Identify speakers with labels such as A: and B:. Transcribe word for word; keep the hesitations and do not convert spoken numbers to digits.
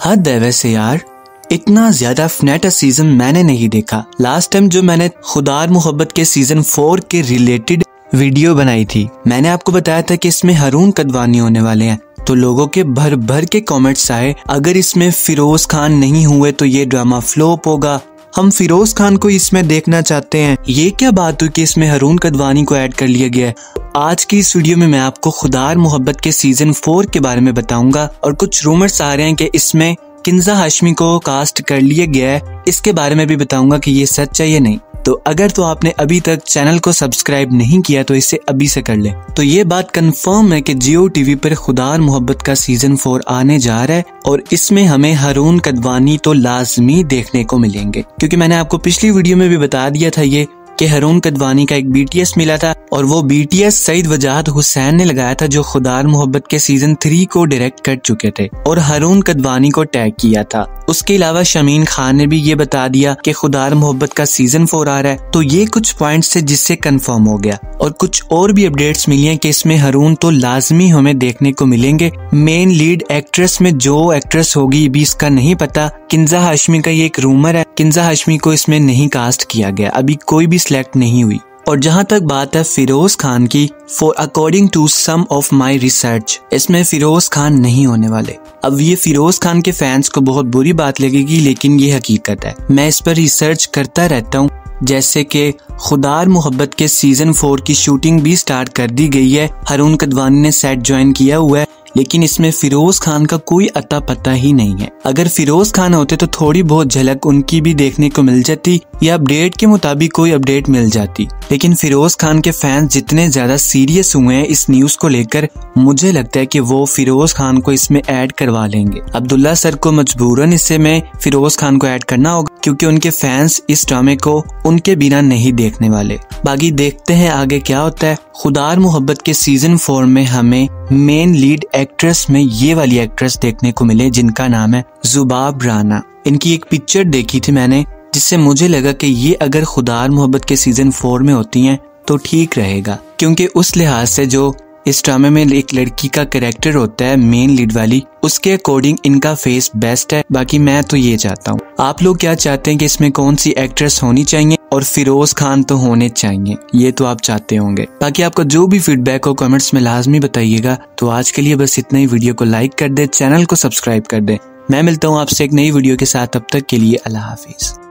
A: हद है वैसे यार, इतना ज्यादा फनेटा सीजन मैंने नहीं देखा। लास्ट टाइम जो मैंने खुदा और मोहब्बत के सीजन फोर के रिलेटेड वीडियो बनाई थी, मैंने आपको बताया था कि इसमें हारून कदवानी होने वाले हैं, तो लोगों के भर भर के कमेंट्स आए अगर इसमें फिरोज खान नहीं हुए तो ये ड्रामा फ्लॉप होगा, हम फिरोज खान को इसमें देखना चाहते हैं। ये क्या बात हुई कि इसमें हारून कदवानी को ऐड कर लिया गया है। आज की इस वीडियो में मैं आपको खुदा और मोहब्बत के सीजन फोर के बारे में बताऊंगा और कुछ रूमर्स आ रहे हैं कि इसमें किंजा हाशमी को कास्ट कर लिया गया है, इसके बारे में भी बताऊंगा कि ये सच है या नहीं। तो अगर तो आपने अभी तक चैनल को सब्सक्राइब नहीं किया तो इसे अभी से कर ले। तो ये बात कंफर्म है कि जियो टीवी पर खुदा और मोहब्बत का सीजन फोर आने जा रहा है और इसमें हमें हारून कदवानी तो लाजमी देखने को मिलेंगे, क्योंकि मैंने आपको पिछली वीडियो में भी बता दिया था ये कि हारून कदवानी का एक बीटीएस मिला था और वो बीटीएस सईद वजाहत हुसैन ने लगाया था, जो खुदा और मोहब्बत के सीजन थ्री को डायरेक्ट कर चुके थे और हारून कदवानी को टैग किया था। उसके अलावा शमीन खान ने भी ये बता दिया कि खुदा और मोहब्बत का सीजन फोर आ रहा है। तो ये कुछ पॉइंट्स थे जिससे कंफर्म हो गया और कुछ और भी अपडेट्स मिली हैं कि इसमें हारून तो लाजमी हमें देखने को मिलेंगे। मेन लीड एक्ट्रेस में जो एक्ट्रेस होगी भी इसका नहीं पता। किंजा हाशमी का ये एक रूमर है, किंजा हाशमी को इसमें नहीं कास्ट किया गया, अभी कोई भी सिलेक्ट नहीं हुई। और जहां तक बात है फिरोज खान की, for according to some of my research, इसमें फिरोज खान नहीं होने वाले। अब ये फिरोज खान के फैंस को बहुत बुरी बात लगेगी, लेकिन ये हकीकत है। मैं इस पर रिसर्च करता रहता हूँ। जैसे कि खुदा और मोहब्बत के सीजन फोर की शूटिंग भी स्टार्ट कर दी गई है, हारून कदवानी ने सेट ज्वाइन किया हुआ है, लेकिन इसमें फिरोज खान का कोई अता पता ही नहीं है। अगर फिरोज खान होते तो थोड़ी बहुत झलक उनकी भी देखने को मिल जाती या अपडेट के मुताबिक कोई अपडेट मिल जाती, लेकिन फिरोज खान के फैंस जितने ज्यादा सीरियस हुए हैं इस न्यूज को लेकर, मुझे लगता है कि वो फिरोज खान को इसमें ऐड करवा लेंगे। अब्दुल्ला सर को मजबूरन इससे में फिरोज खान को ऐड करना होगा, क्योंकि उनके फैंस इस ड्रामे को उनके बिना नहीं देखने वाले। बाकी देखते हैं आगे क्या होता है। खुदा और मोहब्बत के सीजन फोर में हमें मेन लीड एक्ट्रेस में ये वाली एक्ट्रेस देखने को मिले जिनका नाम है जुबाब राना। इनकी एक पिक्चर देखी थी मैंने, जिससे मुझे लगा कि ये अगर खुदा और मोहब्बत के सीजन फोर में होती हैं तो ठीक रहेगा, क्योंकि उस लिहाज से जो इस ड्रामे में एक लड़की का कैरेक्टर होता है मेन लीड वाली, उसके अकॉर्डिंग इनका फेस बेस्ट है। बाकी मैं तो ये चाहता हूँ। आप लोग क्या चाहते हैं कि इसमें कौन सी एक्ट्रेस होनी चाहिए? और फिरोज खान तो होने चाहिए, ये तो आप चाहते होंगे। बाकी आपका जो भी फीडबैक हो कमेंट्स में लाजमी बताइएगा। तो आज के लिए बस इतना ही। वीडियो को लाइक कर दे, चैनल को सब्सक्राइब कर दे। मैं मिलता हूँ आपसे एक नई वीडियो के साथ, तब तक के लिए अल्लाह हाफिज।